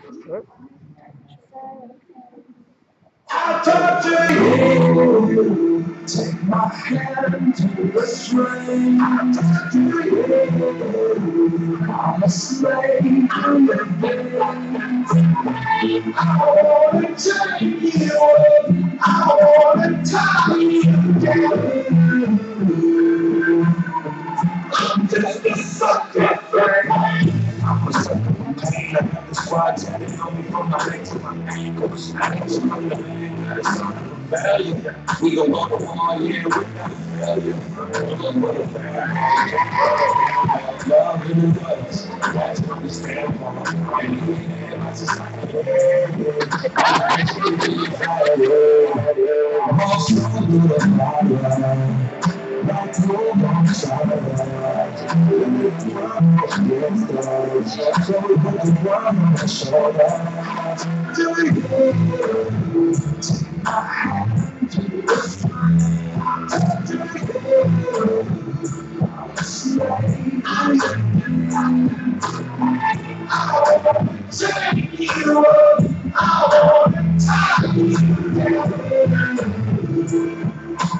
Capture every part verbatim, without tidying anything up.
Right? I'll talk to you. Take my hand to the string. I'll talk to you. I'm a slave. I'm a villain. I wanna take you up. I wanna tie you down. I'm just a sucker for I'm a sucker for pain. I got the squad tatted on me from my neck to my ankles. I ain't trying to bang, not a son of a failure. We gon' go to war, yeah, we got failure. What a bad love in the guts. That's what we stand for. And you ain't had my society. I actually be tired. I'm all strong with a fire. That's your long shot. Let me throw against us. So we put the ground on the shoulder. Do it again. Take my hand to the sky. Do it again. I'm a slave. I wanna take you up. I wanna tie you down.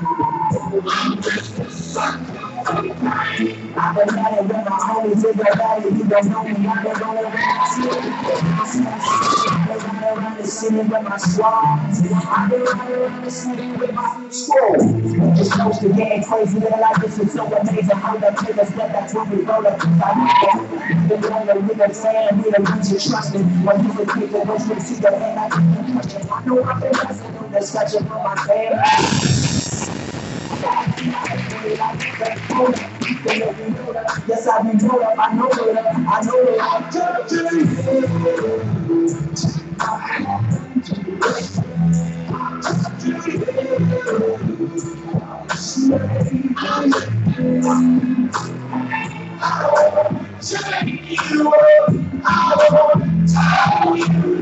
I've been at it with my homies, if you're bad, you don't know me, I've been going around the city. I've been running around the city with my squads. I've been running around the city with my squad. Just close to getting crazy, and like this is so amazing. How the niggas get that's when we roll up. I've been rolling with a fan, we don't need to trust me. When you would people go straight to the head, I can't touch it. I know I've been messing with the discussion for my fam. Yes, I be know that, I know that, I know that I'm touching you. I have to take you up. I want to tie you